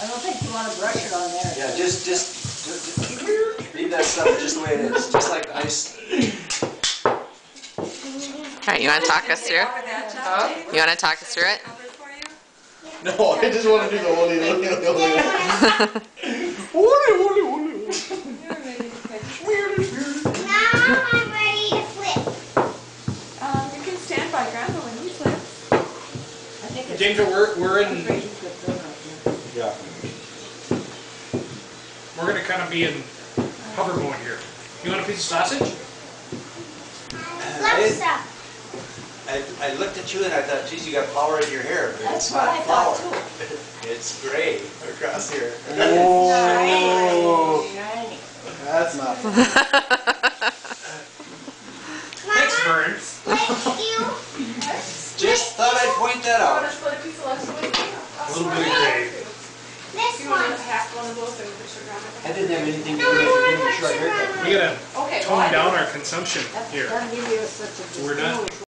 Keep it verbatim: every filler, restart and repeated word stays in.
I don't think you want to brush it on there. Yeah, just, just, just, just leave that stuff just the way it is, just like ice. Alright, you want to talk us through it? Huh? You want to talk us through it? No, I just want to do the holy, holy, holy, holy, holy, Now I'm ready to flip. Um, you can stand by Grandma when he flips. I think it's James, we're, we're in, Yeah. we're going to kind of be in hover mode here. You want a piece of sausage? Lefse. I, I looked at you and I thought, geez, you got flour in your hair, but That's it's what not I thought flour. too. It's gray across here. Oh, Shiny. that's not. Thanks, Vern. Thank you. Just thought I'd point that You want out. to split a piece of Lefse with me? A little bit of gray. This You want one. to half one of those and put your Grandma? I didn't have anything to No, do I with want giving to me a short touch your haircut. grandma. We gotta Okay. tone down our consumption That's here. gonna give you such a We're not- distinguished